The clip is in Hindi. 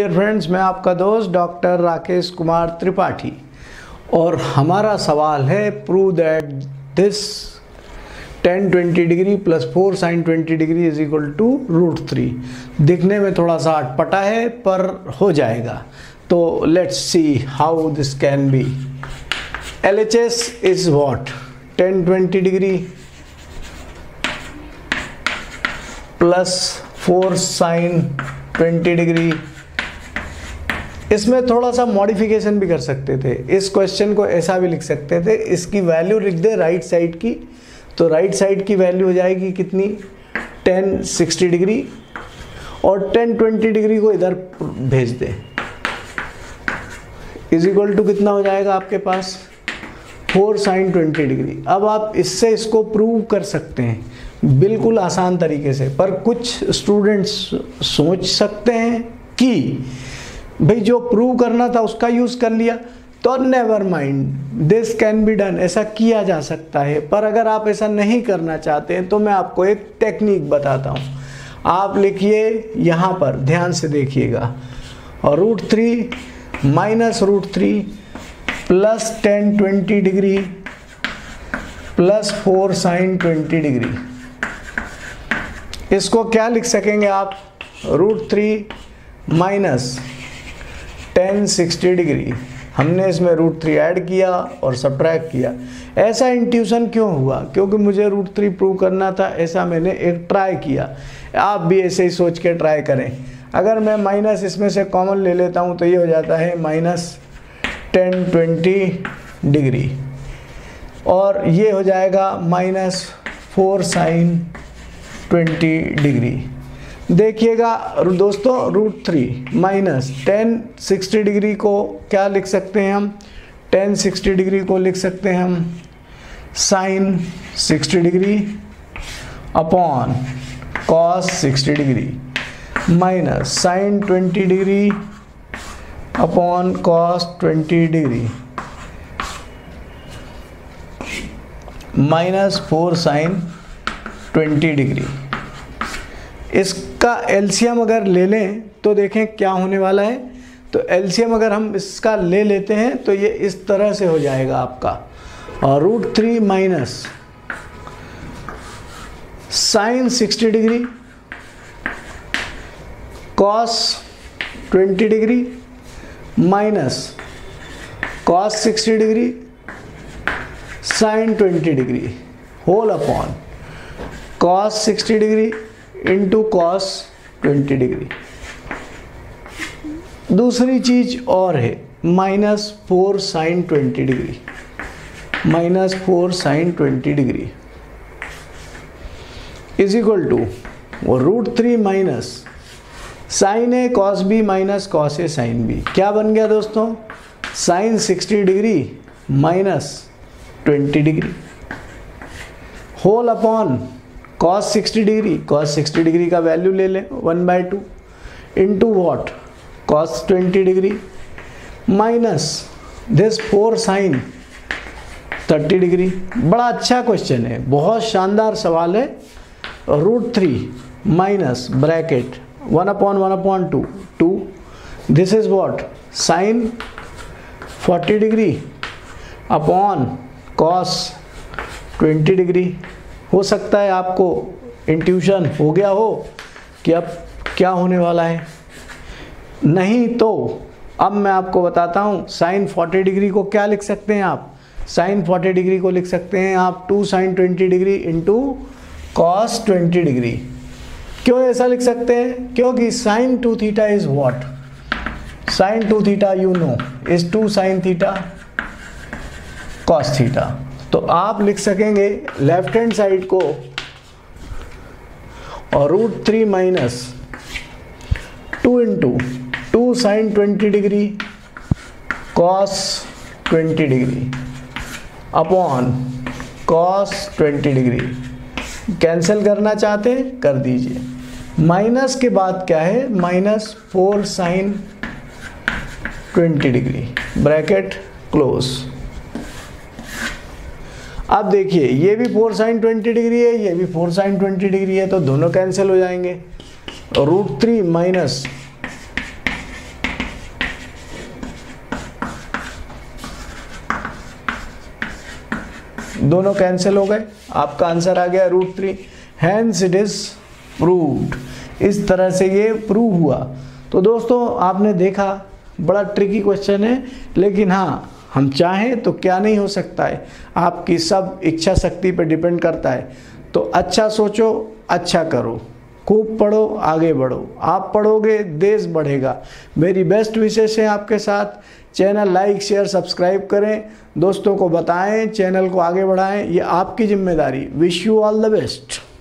डियर फ्रेंड्स, मैं आपका दोस्त डॉक्टर राकेश कुमार त्रिपाठी और हमारा सवाल है prove that this tan 20 degree plus 4 sin 20 degree is equal to √3। दिखने में थोड़ा सा अटपटा है पर हो जाएगा। तो let's see how this can be. LHS is what? tan 20 degree plus 4 sin 20 degree. इसमें थोड़ा सा मॉडिफिकेशन भी कर सकते थे। इस क्वेश्चन को ऐसा भी लिख सकते थे, इसकी वैल्यू लिख दे राइट साइड की, तो राइट साइड की वैल्यू हो जाएगी कितनी? tan 60 डिग्री और tan 20 डिग्री को इधर भेज दे, इज इक्वल टू कितना हो जाएगा आपके पास? 4 sin 20 डिग्री। अब आप इससे इसको प्रूव कर सकते हैं बिल्कुल आसान तरीके से, पर कुछ स्टूडेंट्स सोच सकते हैं कि भाई जो प्रूव करना था उसका यूज़ कर लिया, तो never mind, this can be done, ऐसा किया जा सकता है। पर अगर आप ऐसा नहीं करना चाहते हैं तो मैं आपको एक टेक्निक बताता हूँ। आप लिखिए यहाँ पर, ध्यान से देखिएगा, और √3 minus √3 plus tan 20 degree plus 4 sin 20 degree. इसको क्या लिख सकेंगे आप? √3 माइनस tan 60 डिग्री। हमने इसमें √3 ऐड किया और सब्ट्रैक्ट किया। ऐसा इंट्यूशन क्यों हुआ? क्योंकि मुझे √3 प्रूव करना था, ऐसा मैंने एक ट्राई किया। आप भी ऐसे ही सोच के ट्राई करें। अगर मैं माइनस इसमें से कॉमन ले लेता हूँ तो ये हो जाता है माइनस tan 20 डिग्री, और ये हो जाएगा माइनस 4 sin 20 डिग्री। देखिएगा दोस्तों, √3 माइनस tan 60 डिग्री को क्या लिख सकते हैं हम? tan 60 डिग्री को लिख सकते हैं हम sin 60 degree upon cos 60 degree minus sin 20 degree upon cos 20 degree minus 4 sin 20 degree. इसका एलसीएम अगर ले लें तो देखें क्या होने वाला है। तो एलसीएम अगर हम इसका ले लेते हैं तो ये इस तरह से हो जाएगा आपका, और √3 minus sin 60 degree cos 20 degree minus cos 60 degree sin 20 degree whole upon cos 60 degree into cos 20 degree. दूसरी चीज और है, minus 4 sin 20 degree, minus 4 sin 20 degree is equal to √3 minus sin A cos B minus cos A sin B। क्या बन गया दोस्तों? sin 60 degree minus 20 degree whole upon cos 60 degree. cos 60 degree का वैल्यू ले लें 1/2 into what? cos 20 degree minus this 4 sin 30 degree. बड़ा अच्छा क्वेश्चन है, बहुत शानदार सवाल है। √3 minus bracket 1/1/2 2, this is what? sin 40 degree upon cos 20 degree. हो सकता है आपको इंट्यूशन हो गया हो कि अब क्या होने वाला है। नहीं तो अब मैं आपको बताता हूँ, sin 40 डिग्री को क्या लिख सकते हैं आप? sin 40 डिग्री को लिख सकते हैं आप 2 sin 20 degree into cos 20 degree. क्यों ऐसा लिख सकते हैं? क्योंकि sin 2 theta is what? sin 2 theta you know is 2 sin theta cos theta. तो आप लिख सकेंगे लेफ्ट हैंड साइड को, और √3 minus 2 into 2 sin 20 degree cos 20 degree upon cos 20 degree. Cancel करना चाहते हैं कर दीजिए। माइनस के बाद क्या है? Minus 4 sin 20 degree bracket close. अब देखिए, ये भी 4 sin 20 डिग्री है, ये भी 4 sin 20 डिग्री है, तो दोनों कैंसिल हो जाएंगे। √3 माइनस दोनों कैंसिल हो गए, आपका आंसर आ गया √3। Hence it is proved. इस तरह से ये प्रूव हुआ। तो दोस्तों आपने देखा बड़ा ट्रिकी क्वेश्चन है, लेकिन हाँ हम चाहें तो क्या नहीं हो सकता है, आपकी सब इच्छा शक्ति पर डिपेंड करता है। तो अच्छा सोचो, अच्छा करो, खूब पढ़ो, आगे बढ़ो। आप पढ़ोगे देश बढ़ेगा। मेरी बेस्ट विशेष है आपके साथ। चैनल लाइक शेयर सब्सक्राइब करें, दोस्तों को बताएं, चैनल को आगे बढ़ाएं, ये आपकी जिम्मेदारी। Wish you all the best.